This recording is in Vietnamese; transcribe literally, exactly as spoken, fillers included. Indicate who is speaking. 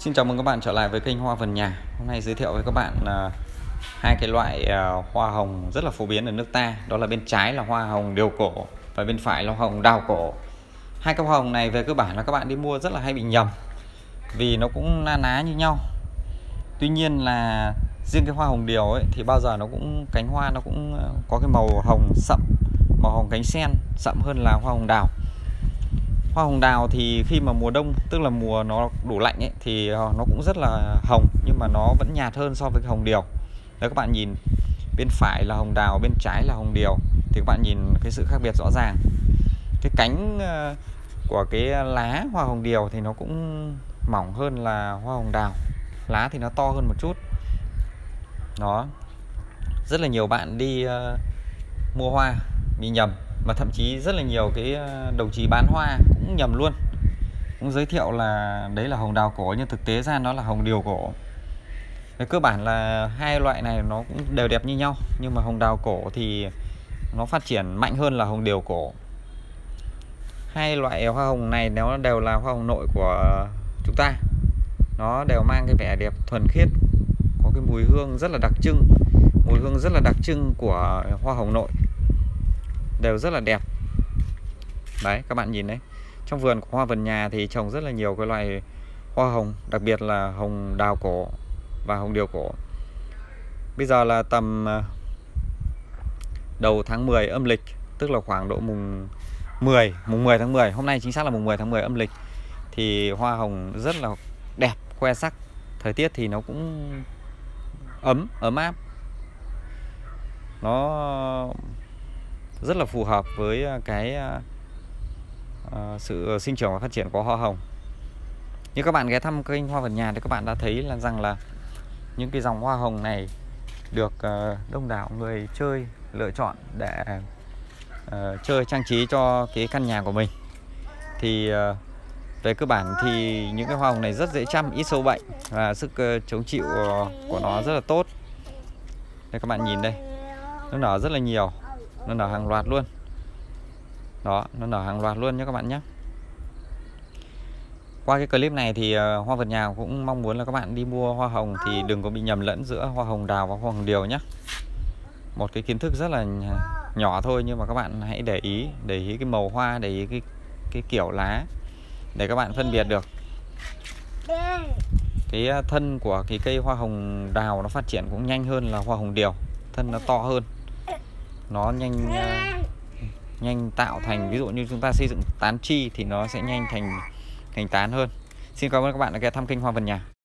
Speaker 1: Xin chào mừng các bạn trở lại với kênh Hoa Vườn Nhà. Hôm nay giới thiệu với các bạn uh, hai cái loại uh, hoa hồng rất là phổ biến ở nước ta. Đó là bên trái là hoa hồng điều cổ và bên phải là hoa hồng đào cổ. Hai cái hoa hồng này về cơ bản là các bạn đi mua rất là hay bị nhầm, vì nó cũng na ná như nhau. Tuy nhiên là riêng cái hoa hồng điều ấy thì bao giờ nó cũng cánh hoa nó cũng có cái màu hồng sậm, màu hồng cánh sen sậm hơn là hoa hồng đào. Hoa hồng đào thì khi mà mùa đông, tức là mùa nó đủ lạnh ấy, thì nó cũng rất là hồng, nhưng mà nó vẫn nhạt hơn so với cái hồng điều. Đấy, các bạn nhìn bên phải là hồng đào, bên trái là hồng điều, thì các bạn nhìn cái sự khác biệt rõ ràng. Cái cánh của cái lá hoa hồng điều thì nó cũng mỏng hơn là hoa hồng đào, lá thì nó to hơn một chút. Đó, rất là nhiều bạn đi uh, mua hoa bị nhầm, mà thậm chí rất là nhiều cái đồng chí bán hoa cũng nhầm luôn, cũng giới thiệu là đấy là hồng đào cổ, nhưng thực tế ra nó là hồng điều cổ. Về cơ bản là hai loại này nó cũng đều đẹp như nhau, nhưng mà hồng đào cổ thì nó phát triển mạnh hơn là hồng điều cổ. Hai loại hoa hồng này nó đều là hoa hồng nội của chúng ta, nó đều mang cái vẻ đẹp thuần khiết, có cái mùi hương rất là đặc trưng, mùi hương rất là đặc trưng của hoa hồng nội, đều rất là đẹp. Đấy, các bạn nhìn đấy, trong vườn của Hoa Vườn Nhà thì trồng rất là nhiều cái loại hoa hồng, đặc biệt là hồng đào cổ và hồng điều cổ. Bây giờ là tầm đầu tháng mười âm lịch, tức là khoảng độ mùng mười, mùng mười tháng mười, hôm nay chính xác là mùng mười tháng mười âm lịch, thì hoa hồng rất là đẹp, khoe sắc. Thời tiết thì nó cũng ấm, ấm áp, nó rất là phù hợp với cái uh, sự sinh trưởng và phát triển của hoa hồng. Như các bạn ghé thăm kênh Hoa Vườn Nhà thì các bạn đã thấy là rằng là những cái dòng hoa hồng này được uh, đông đảo người chơi lựa chọn để uh, chơi trang trí cho cái căn nhà của mình. Thì uh, về cơ bản thì những cái hoa hồng này rất dễ chăm, ít sâu bệnh, và sức uh, chống chịu uh, của nó rất là tốt. Đây, các bạn nhìn đây, nó nở rất là nhiều, nó nở hàng loạt luôn. Đó, nó nở hàng loạt luôn nhé các bạn nhé. Qua cái clip này thì uh, Hoa Vườn Nhà cũng mong muốn là các bạn đi mua hoa hồng thì đừng có bị nhầm lẫn giữa hoa hồng đào và hoa hồng điều nhé. Một cái kiến thức rất là nhỏ thôi, nhưng mà các bạn hãy để ý, để ý cái màu hoa, để ý cái, cái kiểu lá, để các bạn phân biệt được. Cái thân của cái cây hoa hồng đào nó phát triển cũng nhanh hơn là hoa hồng điều, thân nó to hơn, nó nhanh uh, nhanh tạo thành, ví dụ như chúng ta xây dựng tán chi thì nó sẽ nhanh thành thành tán hơn. Xin cảm ơn các bạn đã ghé thăm kênh Hoa Vườn Nhà.